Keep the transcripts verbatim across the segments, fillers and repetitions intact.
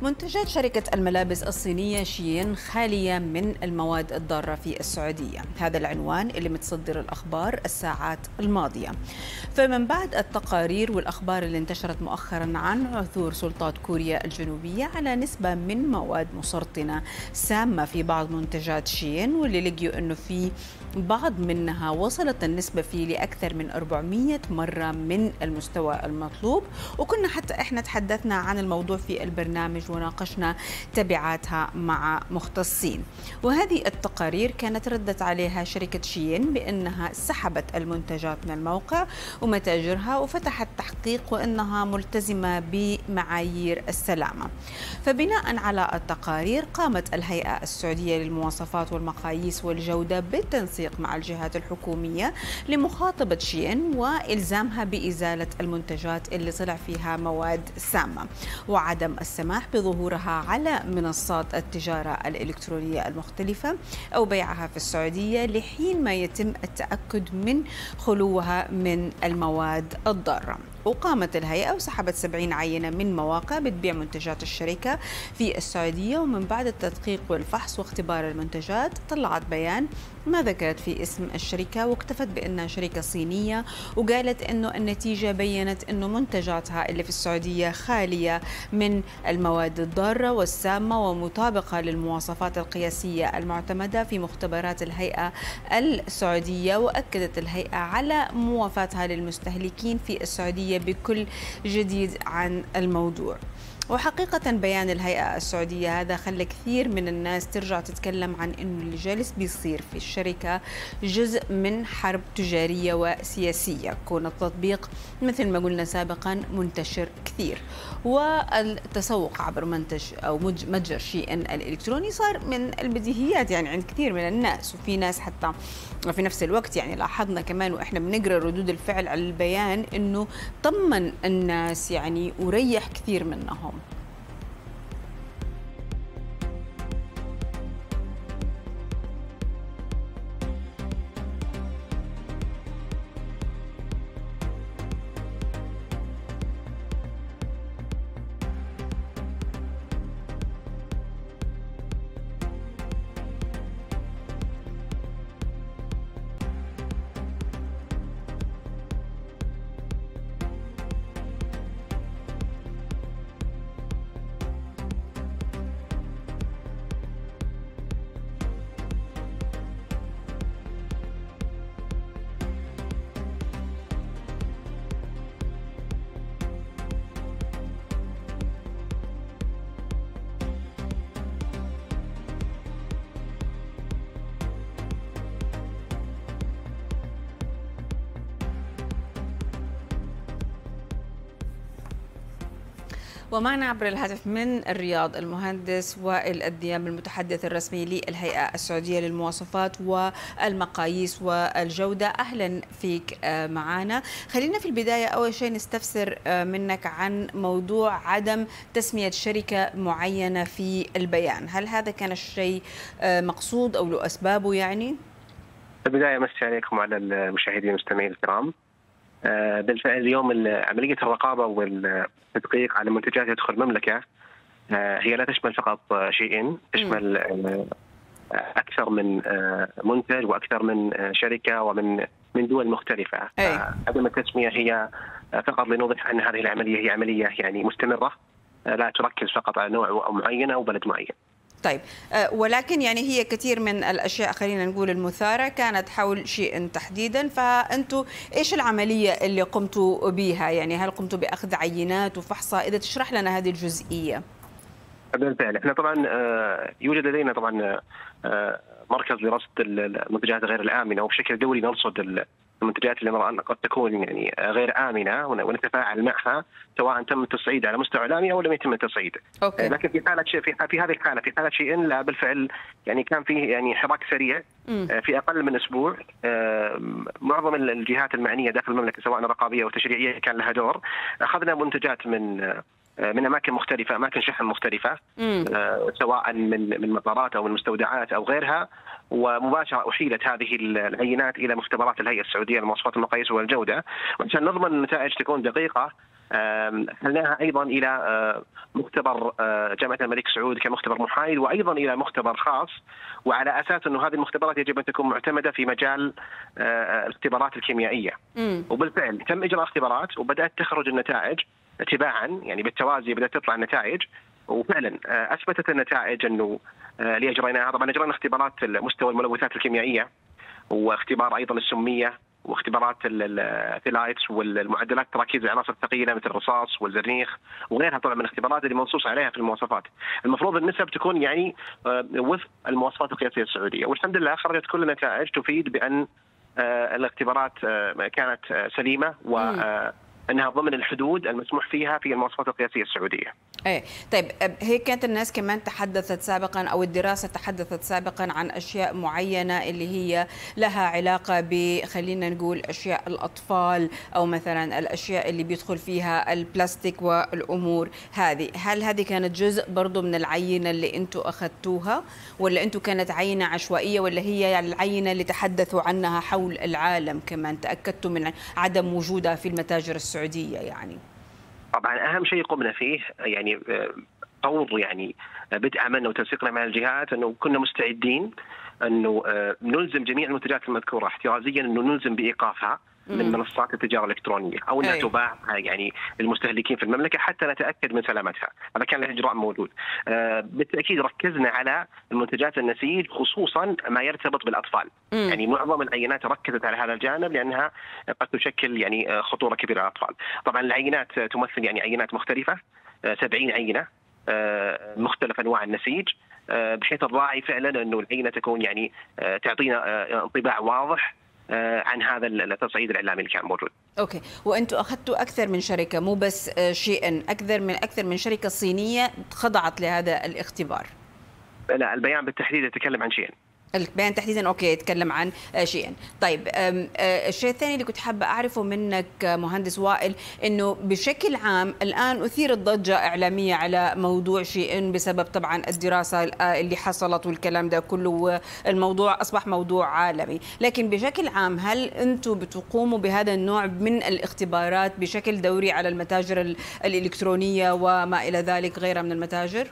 منتجات شركة الملابس الصينية شين خالية من المواد الضارة في السعودية. هذا العنوان اللي متصدر الأخبار الساعات الماضية. فمن بعد التقارير والأخبار اللي انتشرت مؤخرا عن عثور سلطات كوريا الجنوبية على نسبة من مواد مسرطنة سامة في بعض منتجات شين، واللي لقيوا أنه في بعض منها وصلت النسبة فيه لأكثر من أربعمئة مرة من المستوى المطلوب، وكنا حتى إحنا تحدثنا عن الموضوع في البرنامج وناقشنا تبعاتها مع مختصين. وهذه التقارير كانت ردت عليها شركة شين بأنها سحبت المنتجات من الموقع ومتاجرها وفتحت تحقيق وأنها ملتزمة بمعايير السلامة. فبناء على التقارير قامت الهيئة السعودية للمواصفات والمقاييس والجودة بالتنسيق مع الجهات الحكومية لمخاطبة شين وإلزامها بإزالة المنتجات اللي طلع فيها مواد سامة، وعدم السماح بظهورها على منصات التجارة الإلكترونية المختلفة أو بيعها في السعودية لحين ما يتم التأكد من خلوها من المواد الضارة. وقامت الهيئة وسحبت سبعين عينة من مواقع بتبيع منتجات الشركة في السعودية، ومن بعد التدقيق والفحص واختبار المنتجات طلعت بيان ما ذكرت في اسم الشركة واكتفت بأنها شركة صينية، وقالت أنه النتيجة بيّنت أنه منتجاتها اللي في السعودية خالية من المواد الضارة والسامة ومطابقة للمواصفات القياسية المعتمدة في مختبرات الهيئة السعودية. وأكدت الهيئة على موافاتها للمستهلكين في السعودية بكل جديد عن الموضوع. وحقيقة بيان الهيئة السعودية هذا خلى كثير من الناس ترجع تتكلم عن أنه اللي جالس بيصير في الشركة جزء من حرب تجارية وسياسية، كون التطبيق مثل ما قلنا سابقا منتشر كثير، والتسوق عبر منتج أو متجر شين الإلكتروني صار من البديهيات يعني عند كثير من الناس. وفي ناس حتى في نفس الوقت يعني لاحظنا كمان وإحنا بنقرأ ردود الفعل على البيان أنه طمن الناس يعني وريح كثير منهم. ومعنا عبر الهاتف من الرياض المهندس وائل الديام المتحدث الرسمي للهيئة السعودية للمواصفات والمقاييس والجودة. أهلا فيك معنا. خلينا في البداية أول شيء نستفسر منك عن موضوع عدم تسمية شركة معينة في البيان، هل هذا كان الشيء مقصود أو له أسبابه؟ يعني في البداية مسي عليكم وعلى المشاهدين والمستمعين الكرام. بالفعل اليوم عملية الرقابة والتدقيق على منتجات تدخل المملكة هي لا تشمل فقط شيئين، تشمل أكثر من منتج وأكثر من شركة ومن من دول مختلفة. عدم التسمية هي فقط لنوضح أن هذه العملية هي عملية يعني مستمرة لا تركز فقط على نوع معين أو بلد معين. طيب، ولكن يعني هي كثير من الأشياء خلينا نقول المثارة كانت حول شيء تحديدا، فأنتوا إيش العملية اللي قمتوا بها؟ يعني هل قمتوا بأخذ عينات وفحصها؟ إذا تشرح لنا هذه الجزئية. بالفعل احنا طبعا يوجد لدينا طبعا مركز لرصد المنتجات غير الآمنة، وبشكل دوري نرصد المنتجات اللي نرى أن قد تكون يعني غير آمنة ونتفاعل معها سواء تم التصعيد على مستوى إعلامي أو لم يتم التصعيد. أوكي. لكن في حالة شيء في, في هذه الحالة في حالة شيء لا بالفعل يعني كان فيه يعني حراك سريع م. في أقل من أسبوع. معظم الجهات المعنية داخل المملكة سواء رقابية أو تشريعية كان لها دور. أخذنا منتجات من من اماكن مختلفه، اماكن شحن مختلفه، سواء من من مطارات او من مستودعات او غيرها، ومباشره احيلت هذه العينات الى مختبرات الهيئه السعوديه للمواصفات المقاييس والجوده، وعشان نضمن النتائج تكون دقيقه حلناها ايضا الى مختبر جامعه الملك سعود كمختبر محايد، وايضا الى مختبر خاص، وعلى اساس انه هذه المختبرات يجب ان تكون معتمده في مجال الاختبارات الكيميائيه. مم. وبالفعل تم اجراء اختبارات وبدات تخرج النتائج تباعا، يعني بالتوازي بدات تطلع النتائج، وفعلا اثبتت النتائج انه اللي اجريناها. طبعا اجرينا اختبارات مستوى الملوثات الكيميائيه، واختبار ايضا السميه، واختبارات الثلايتس والمعدلات تراكيز العناصر الثقيله مثل الرصاص والزرنيخ وغيرها، طبعا من الاختبارات اللي منصوص عليها في المواصفات. المفروض النسب تكون يعني وفق المواصفات القياسيه السعوديه، والحمد لله خرجت كل النتائج تفيد بان الاختبارات كانت سليمه وانها ضمن الحدود المسموح فيها في المواصفات القياسيه السعوديه. ايه طيب، هيك كانت الناس كمان تحدثت سابقا او الدراسه تحدثت سابقا عن اشياء معينه اللي هي لها علاقه ب خلينا نقول اشياء الاطفال، او مثلا الاشياء اللي بيدخل فيها البلاستيك والامور هذه. هل هذه كانت جزء برضه من العينه اللي انتم اخذتوها، ولا انتم كانت عينه عشوائيه، ولا هي العينه اللي تحدثوا عنها حول العالم كمان تاكدتوا من عدم وجودها في المتاجر السعوديه يعني؟ طبعا اهم شيء قمنا فيه يعني فور يعني بدء عملنا وتنسيقنا مع الجهات انه كنا مستعدين انه نلزم جميع المنتجات المذكوره احترازيا انه نلزم بايقافها من منصات التجاره الالكترونيه، او انها تباع يعني للمستهلكين في المملكه حتى نتاكد من سلامتها. هذا كان الاجراء موجود. بالتاكيد ركزنا على المنتجات النسيج، خصوصا ما يرتبط بالاطفال. مم. يعني معظم العينات ركزت على هذا الجانب لانها قد تشكل يعني خطوره كبيره على الاطفال. طبعا العينات تمثل يعني عينات مختلفه، سبعين عينه مختلف انواع النسيج، بحيث الراعي فعلا انه العينه تكون يعني تعطينا انطباع واضح عن هذا التصعيد الاعلامي اللي كان موجود. اوكي، وانتم اخذتوا اكثر من شركه، مو بس شيئا، اكثر من اكثر من شركه صينيه خضعت لهذا الاختبار؟ لا، البيان بالتحديد يتكلم عن شيئا. البيان تحديدا اوكي يتكلم عن شيئا. طيب الشيء الثاني اللي كنت حابه اعرفه منك مهندس وائل، انه بشكل عام الان اثيرت ضجه اعلاميه على موضوع شيئا بسبب طبعا الدراسه اللي حصلت والكلام ده كله، والموضوع اصبح موضوع عالمي، لكن بشكل عام هل انتم بتقوموا بهذا النوع من الاختبارات بشكل دوري على المتاجر الالكترونيه وما الى ذلك غيرها من المتاجر؟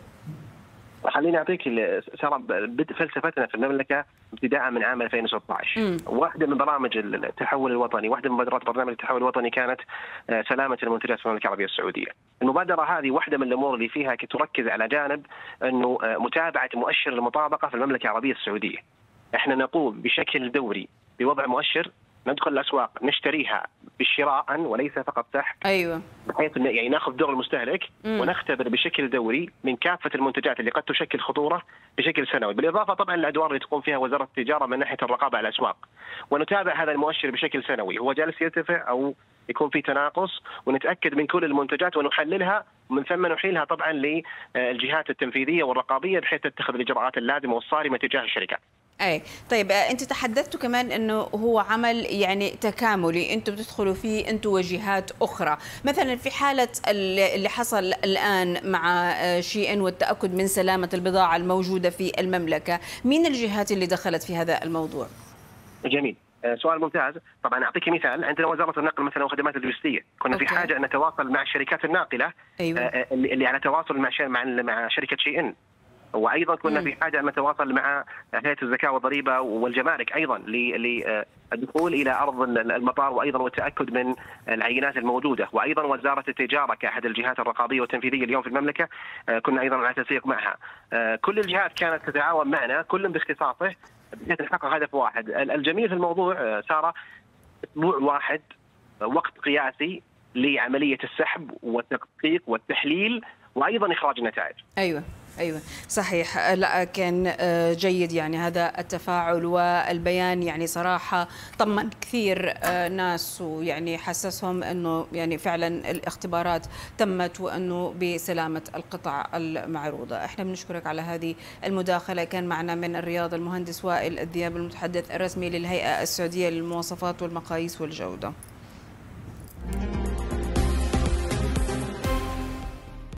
خليني اعطيك سارة بدء فلسفتنا في المملكه ابتداء من عام ألفين وستة عشر. واحده من برامج التحول الوطني، واحده من مبادرات برنامج التحول الوطني كانت سلامه المنتجات في المملكه العربيه السعوديه. المبادره هذه واحده من الامور اللي فيها تركز على جانب انه متابعه مؤشر المطابقه في المملكه العربيه السعوديه. احنا نقوم بشكل دوري بوضع مؤشر، ندخل الاسواق نشتريها بالشراء وليس فقط سحب. ايوه. بحيث يعني ناخذ دور المستهلك مم. ونختبر بشكل دوري من كافه المنتجات اللي قد تشكل خطوره بشكل سنوي، بالاضافه طبعا للادوار اللي تقوم فيها وزاره التجاره من ناحيه الرقابه على الاسواق. ونتابع هذا المؤشر بشكل سنوي، هو جالس يرتفع او يكون في تناقص، ونتاكد من كل المنتجات ونحللها، ومن ثم نحيلها طبعا للجهات التنفيذيه والرقابيه بحيث تتخذ الاجراءات اللازمه والصارمه تجاه الشركات. اي طيب، انت تحدثتوا كمان انه هو عمل يعني تكاملي، انتم بتدخلوا فيه انتم وجهات اخرى، مثلا في حاله اللي حصل الان مع شيئا والتاكد من سلامه البضاعه الموجوده في المملكه، مين الجهات اللي دخلت في هذا الموضوع؟ جميل، سؤال ممتاز. طبعا اعطيك مثال، عندنا وزاره النقل مثلا والخدمات اللوجستيه، كنا أوكي. في حاجه ان نتواصل مع الشركات الناقله. أيوة. اللي على تواصل مع مع مع شركه شيئا، وايضا كنا مم. في حاجه ان نتواصل مع هيئه الزكاه والضريبه والجمارك ايضا للدخول الى ارض المطار، وايضا والتاكد من العينات الموجوده، وايضا وزاره التجاره كاحد الجهات الرقابيه والتنفيذيه اليوم في المملكه كنا ايضا على تنسيق معها. كل الجهات كانت تتعاون معنا كل باختصاصه بحيث نحقق هدف واحد. الجميل في الموضوع ساره، اسبوع واحد وقت قياسي لعمليه السحب والتدقيق والتحليل وايضا اخراج النتائج. ايوه ايوه صحيح. لا كان جيد يعني هذا التفاعل، والبيان يعني صراحه طمن كثير ناس، ويعني حسسهم انه يعني فعلا الاختبارات تمت وانه بسلامه القطع المعروضه. احنا بنشكرك على هذه المداخله. كان معنا من الرياض المهندس وائل الذياب المتحدث الرسمي للهيئه السعوديه للمواصفات والمقاييس والجوده.